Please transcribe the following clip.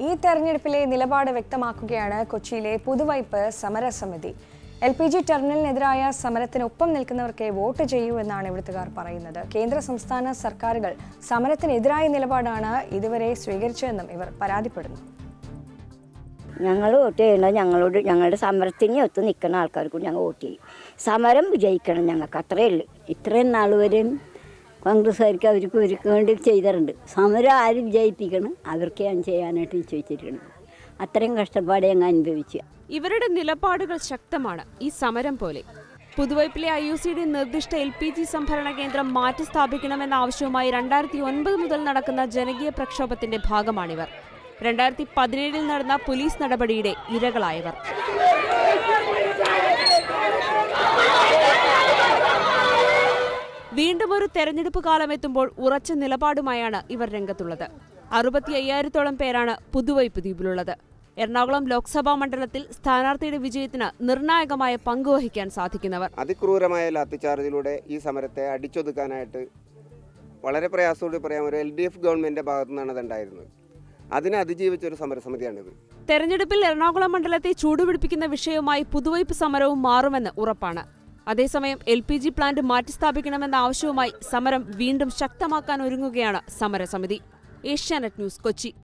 ഈ തെരഞ്ഞെടുപ്പിലെ നിലപാട് വ്യക്തമാക്കുകയാണ് കൊച്ചിയിലെ പുതുവൈപ്പ് സമരസമിതി. LPG ടെർമിനലിനെതിരായ സമരത്തിനൊപ്പം നിൽക്കുന്നവർക്ക് വോട്ട് ചെയ്യൂ എന്നാണ് ഇവിടുത്തുകാർ പറയുന്നത്. കേന്ദ്ര സംസ്ഥാന സർക്കാരുകൾ സമരത്തിനെതിരായ നിലപാടാണ് ഇതുവരെ സ്വീകരിച്ചതെന്നും ഇവർ പരാതിപ്പെടുന്നു. ഞങ്ങൾ വോട്ട് ചെയ്യണം, ഞങ്ങളുടെ സമരത്തിന് ഒത്തു നിൽക്കുന്ന ആൾക്കാർക്ക് ഞങ്ങൾ വോട്ട് ചെയ്യും. സമരം വിജയിക്കണം, ഞങ്ങൾക്ക് അത്രയേ ഉള്ളൂ. ഇത്രയും നാൾ വരെയും കോൺഗ്രസ്സുകാർക്ക് അവർക്ക് വേണ്ടി ചെയ്തിട്ടുണ്ട്. സമരം ആര് വിജയിപ്പിക്കണം അവർക്കാണ് ചെയ്യാനായിട്ട് നിശ്ചയിച്ചിരിക്കുന്നത്. അത്രയും കഷ്ടപ്പാട് ഞങ്ങൾ അനുഭവിച്ചു. ഇവരുടെ നിലപാടുകൾ ശക്തമാണ്. ഈ സമരം പോലെ പുതുവൈപ്പിലെ IOCയുടെ നിർദ്ദിഷ്ട LPG സംഭരണ കേന്ദ്രം മാറ്റി സ്ഥാപിക്കണമെന്ന ആവശ്യവുമായി 2009 മുതൽ നടക്കുന്ന ജനകീയ പ്രക്ഷോഭത്തിന്റെ ഭാഗമാണിവർ. 2017 നടന്ന പോലീസ് നടപടിയുടെ ഇരകളായവർ. വീണ്ടും ഒരു തെരഞ്ഞെടുപ്പ് കാലമെത്തുമ്പോൾ ഉറച്ച നിലപാടുമായാണ് ഇവർ രംഗത്തുള്ളത്. 65,000-ഓളം പേരാണ് പുതുവൈപ്പ് ദ്വീപിലുള്ളത്. എറണാകുളം ലോക്സഭാ മണ്ഡലത്തിൽ സ്ഥാനാർത്ഥിയുടെ വിജയത്തിന് നിർണായകമായ പങ്കുവഹിക്കാൻ സാധിക്കുന്നവർ. അതിക്രൂരമായ ലാത്തിച്ചാർജിലൂടെ ഈ സമരത്തെ അടിച്ചൊതുക്കാനായിട്ട് വളരെ പ്രയാസത്തോടെ പറയാം ഒരു LDF ഗവൺമെന്റിന്റെ ഭാഗത്തു നിന്നാണ് അതുണ്ടായിരുന്നത്. അതിനെ അതിജീവിച്ചൊരു സമരസമിതിയാണിത്. തെരഞ്ഞെടുപ്പിൽ എറണാകുളം മണ്ഡലത്തെ ചൂടുപിടിപ്പിക്കുന്ന വിഷയവുമായി പുതുവൈപ്പ് സമരവും മാറുമെന്ന് ഉറപ്പാണ്. അതേസമയം LPG പ്ലാന്റ് മാറ്റിസ്ഥാപിക്കണമെന്ന ആവശ്യവുമായി സമരം വീണ്ടും ശക്തമാക്കാൻ ഒരുങ്ങുകയാണ് സമരസമിതി. ഏഷ്യാനെറ്റ് ന്യൂസ്, കൊച്ചി.